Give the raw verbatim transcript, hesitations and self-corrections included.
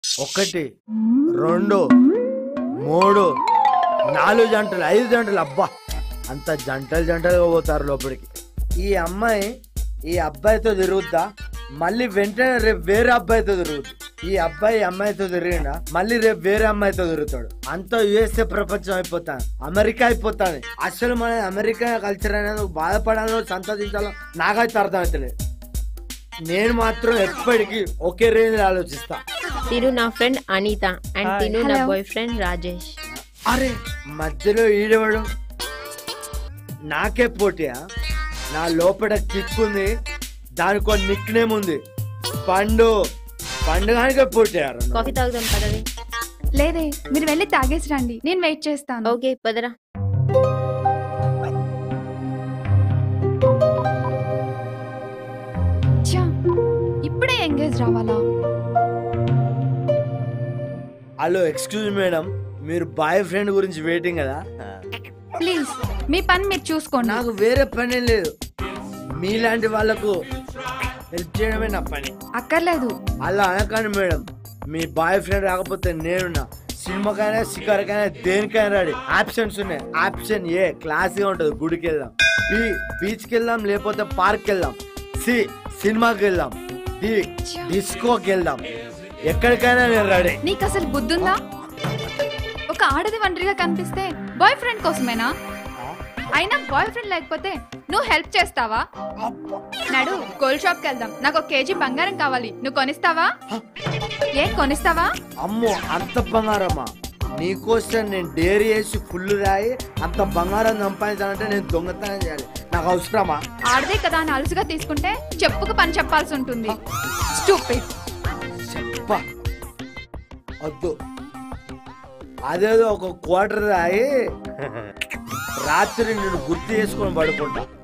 ఒకటి రెండు మూడు నాలుగు జంటలు ఐదు జంటలు అబ్బా అంత జంటలు జంటలుగా పోతారు లోపలికి. ఈ అమ్మాయి ఈ అబ్బాయితో తిరుగుద్దా, మళ్ళీ వెంటనే రేపు వేరే అబ్బాయితో తిరుగుద్ది. ఈ అబ్బాయి అమ్మాయితో తిరిగిండా, మళ్ళీ రేపు వేరే అమ్మాయితో తిరుగుతాడు. అంతా యుఎస్ఏ ప్రపంచం అయిపోతాను, అమెరికా అయిపోతాను. అసలు మన అమెరికా కల్చర్ అనేది బాధపడాలో సంతోషించాలో నాకైతే అర్థమవుతలేదు. నేను మాత్రం ఎప్పటికీ ఒకే రేంజ్ ఆలోచిస్తా. తిను నా ఫ్రెండ్ అనిత అండ్ తిను నా బాయ్ ఫ్రెండ్ రాజేష్. అరే మధ్యలో ఈడవడం నాకే పోటీయా? నా లోపల కిక్ ఉంది, దానికి నిక్ నేమ్ ఉంది, పండు పండుగ పోటీయారు. కాఫీ తాగుదాం పదవి. లేదే మీరు వెళ్ళి తాగేసి రండి, నేను వెయిట్ చేస్తాను. ఓకే పదరా. ఇప్పుడే ఎంగేజ్ రావాలా? హలో ఎక్స్క్యూజ్ మేడం, మీరు బాయ్ ఫ్రెండ్ గురించి వెయిటింగ్ కదా? ప్లీజ్ మీ పని మీరు చూసుకోండి, నాకు వేరే పని లేదు. మీలాంటి వాళ్ళకు హెల్ప్ చేయడమే నా పని. అక్కర్లేదు అలా అనకండి మేడం. మీ బాయ్ ఫ్రెండ్ రాకపోతే నేనున్నా. సినిమాకైనా షికారుకైనా దేనికైనా రెడీ. ఆప్షన్స్ ఉన్నాయి. ఆప్షన్ ఏ క్లాస్గా ఉంటుంది, గుడికి వెళ్దాం. బి బీచ్కి వెళ్దాం, లేకపోతే పార్క్కి వెళ్దాం. సి సినిమాకి వెళ్దాం. డి డిస్కోకి వెళ్దాం. ఎక్కడికైనా నేను రెడీ. నీకు అసలు బుద్ధుందా? ఒక ఆడది ఒంటరిగా కనిపిస్తే బాయ్ ఫ్రెండ్ కోసమేనా? అయినా బాయ్ ఫ్రెండ్ లేకపోతే నువ్వు హెల్ప్ చేస్తావా? నడు గోల్డ్ షాప్ కి వెళ్దాం, నాకు ఒక కేజీ బంగారం కావాలి, నువ్వు కొనిస్తావా? ఏ కొనిస్తావా? అమ్మో అంత బంగారమా? నీకోసం నేను డైరీ వేసి ఫుల్ రాయి అంత బంగారం సంపాదించాలంటే నేను దొంగతనం చేయాలి. నాకు అవసరమా? ఆడదే కదా అని అలుసుగా తీసుకుంటే చెప్పుకు పని చెప్పాల్సి ఉంటుంది. స్టూపిడ్. చెప్ప వద్దు. అదేదో ఒక క్వార్టర్ రాయి రాత్రి నేను గుర్తు చేసుకొని పడుకుంటా.